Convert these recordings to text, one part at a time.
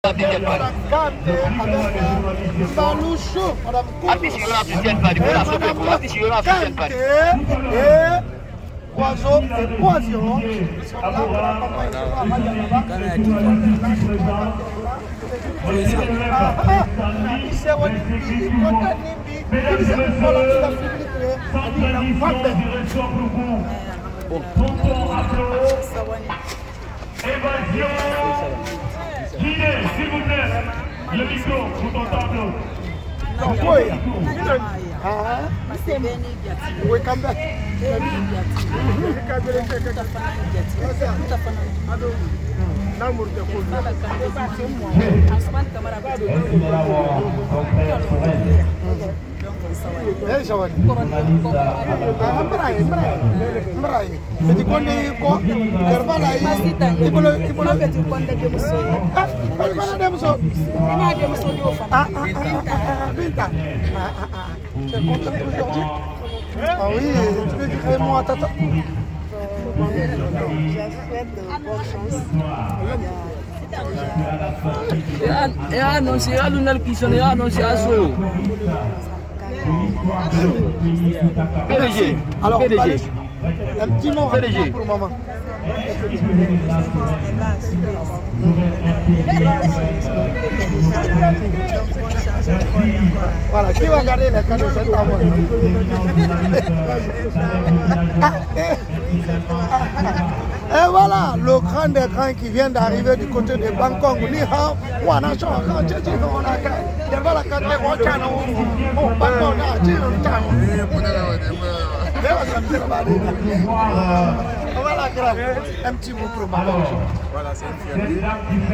Oiseau et poison sont là pour Évasion. Guidez, s'il vous plaît. Le micro pour ton tableau. Ah oui, tu peux dire moi tata. Annoncé à l'une qui sonne annoncé à Solo. PDG. Alors, PDG. Un petit mot pour maman. Voilà, qui va garder les cadeaux cette amour? Et voilà, le grand écran qui vient d'arriver du côté de Bangkok. Ni hao, wana cho, cheche wana ka. Dervala ka te wachana o Bangkok na chiro tano. Voilà, un petit mot pour maman. Voilà, c'est une fierté.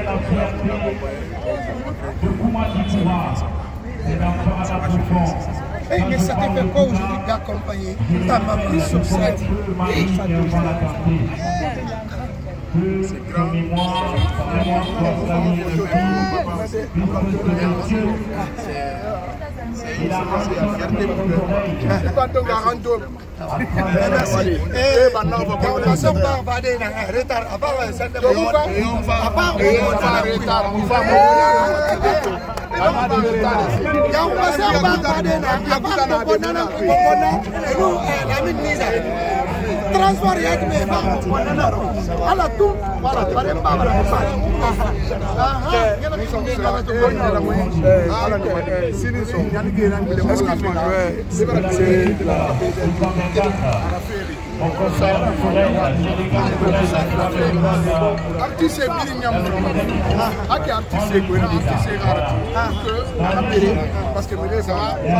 Hey, mais ça te fait quoi aujourd'hui d'accompagner ta maman sur cette C'est grand. C'est une fierté pour nous. Quand on va rendre merci. Et on va se barbader dans un retard. À part ça, transport yak me ba ala tout voilà bare ba bara parce que ça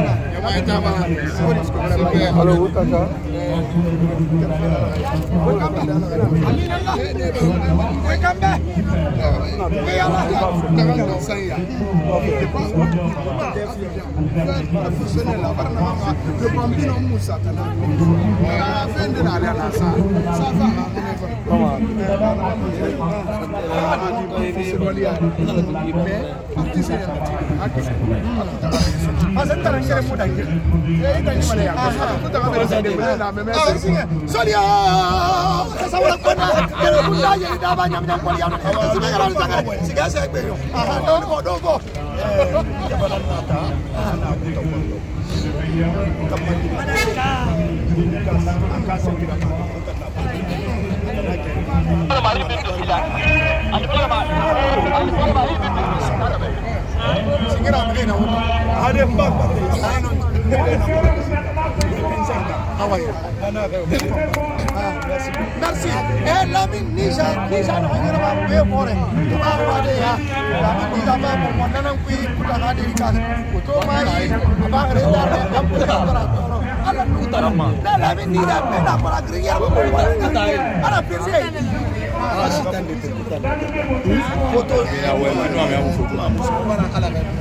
merci. Et l'ami Nija n'a rien à faire pour elle. Tu vas avoir des gars. L'ami Nija va pour moi. N'en puis pour la radio du cas. Pour toi, il va regarder un peu la température. Alors nous t'allons. L'ami Nija met la pour la grille. Alors puis c'est. Photo.